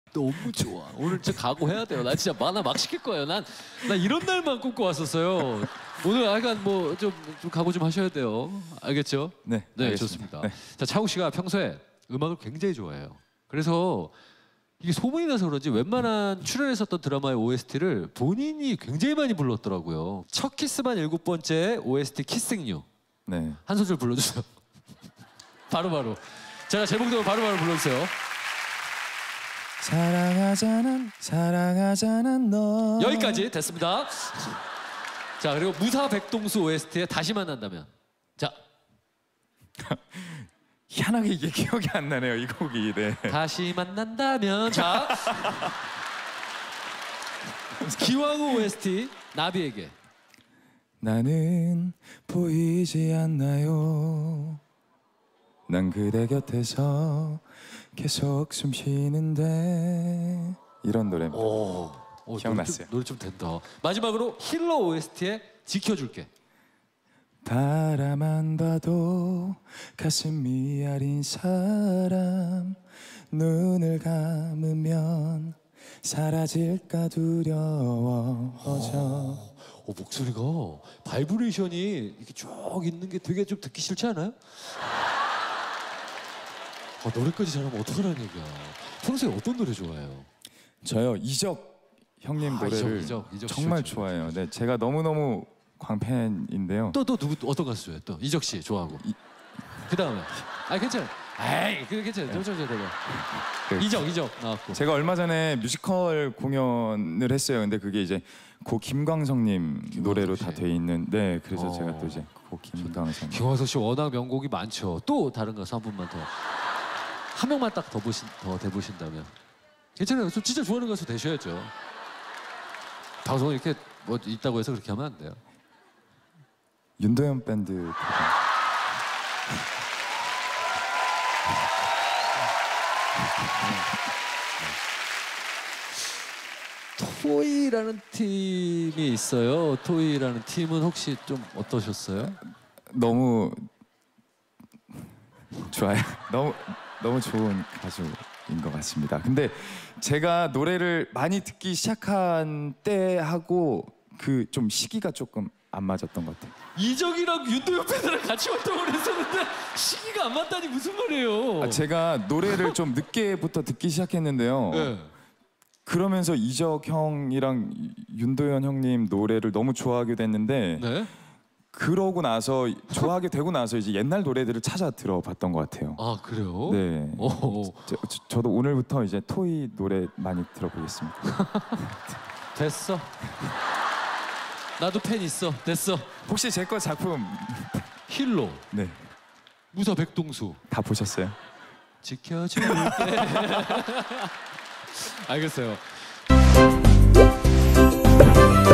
너무 좋아. 오늘 진짜 각오해야 돼요. 나 진짜 만화 막 시킬 거예요. 나 이런 날만 꿈꿔 왔었어요. 오늘 약간 뭐 좀 각오 좀 하셔야 돼요. 알겠죠? 네, 네, 알겠습니다. 좋습니다. 네. 자, 차욱 씨가 평소에 음악을 굉장히 좋아해요. 그래서 이게 소문이 나서 그런지 웬만한 출연했었던 드라마의 OST를 본인이 굉장히 많이 불렀더라고요. 첫 키스만 7번째 OST 키싱유 네. 한 소절 불러주세요. 바로. 제가 제목대로 바로 불러주세요. 사랑하자는 너. 여기까지 됐습니다. 자, 그리고 무사 백동수 OST에 다시 만난다면. 자, 희한하게 이게 기억이 안 나네요, 이 곡이. 네. 다시 만난다면. 자, 기왕후 OST 나비에게. 나는 보이지 않나요? 난 그대 곁에서 계속 숨 쉬는데. 이런 노래입니다. 기억났어요. 노래 좀 된다. 마지막으로 힐러 OST에 지켜줄게. 바라만 봐도 가슴이 아린 사람, 눈을 감으면 사라질까 두려워져. 목소리가 바이브레이션이 이렇게 쭉 있는 게 되게 좀 듣기 싫지 않아요? 노래까지 잘하면 어떡하라는 얘기야. 평소에 어떤 노래 좋아해요? 저요, 이적 형님 노래를 이적 정말 좋죠. 좋아해요. 네, 제가 너무너무 광팬인데요. 또 누구 어떤 가수 좋아해요? 또 이적 씨 좋아하고. 그 다음에 괜찮아. 그게 괜찮아. 이적 나왔고. 제가 얼마 전에 뮤지컬 공연을 했어요. 근데 그게 이제 고 김광석님 노래로 다 돼 있는. 네, 그래서 제가 또 이제 고 김광석. 김광석 씨 워낙 명곡이 많죠. 또 다른 가수 한 분만 더. 한 명만 딱 더 대보신다면 괜찮아요. 좀 진짜 좋아하는 가수 되셔야죠. 방송에 이렇게 뭐 있다고 해서 그렇게 하면 안 돼요. 윤도현 밴드. 토이라는 팀이 있어요. 토이라는 팀은 혹시 좀 어떠셨어요? 너무 좋아요. 너무 좋은 가수인 것 같습니다. 근데 제가 노래를 많이 듣기 시작한 때하고 그 좀 시기가 조금 안 맞았던 것 같아요. 이적이랑 윤도현 밴드랑 같이 활동을 했었는데 시기가 안 맞다니 무슨 말이에요? 제가 노래를 좀 늦게부터 듣기 시작했는데요. 네. 그러면서 이적 형이랑 윤도현 형님 노래를 너무 좋아하게 됐는데 네? 그러고 나서 좋아하게 되고 나서 이제 옛날 노래들을 찾아 들어봤던 것 같아요. 아, 그래요? 네. 저도 오늘부터 이제 토이 노래 많이 들어보겠습니다. 됐어. 나도 팬 있어. 됐어. 혹시 제 거 작품 힐로. 네, 무사 백동수. 다 보셨어요? 지켜줄게. 알겠어요.